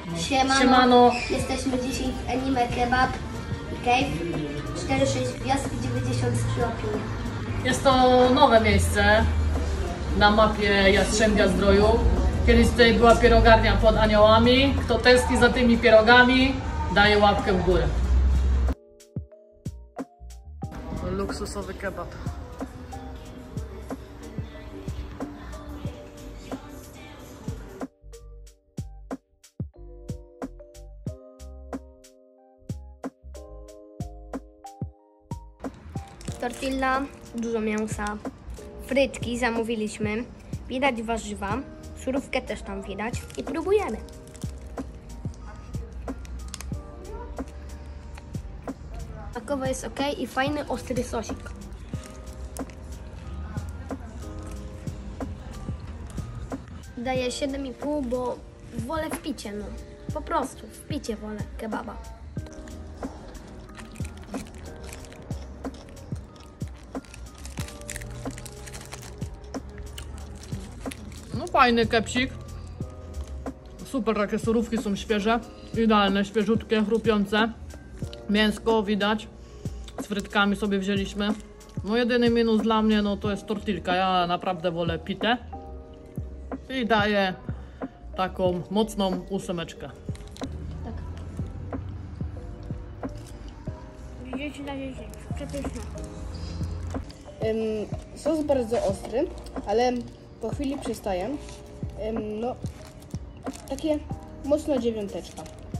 Siemano. Jesteśmy dzisiaj w Anime Kebab i Cave 4,6 gwiazd i 93 opinie. Jest to nowe miejsce na mapie Jastrzębia Zdroju. Kiedyś tutaj była pierogarnia pod aniołami. Kto tęskni za tymi pierogami, daje łapkę w górę. Luksusowy kebab. Tortilla, dużo mięsa, frytki zamówiliśmy, widać warzywa, surówkę też tam widać i próbujemy. Smakowo jest ok i fajny, ostry sosik. Daję 7,5, bo wolę w picie, no. Po prostu w picie wolę kebaba. No fajny kepsik. Super, takie surówki są świeże. Idealne, świeżutkie, chrupiące. Mięsko widać. Z frytkami sobie wzięliśmy. No jedyny minus dla mnie, no to jest tortilka. Ja naprawdę wolę pitę. I daję taką mocną 8. Tak. 10 na 10. Przepyszne. Sos bardzo ostry, ale po chwili przestaje. No, takie mocno 9.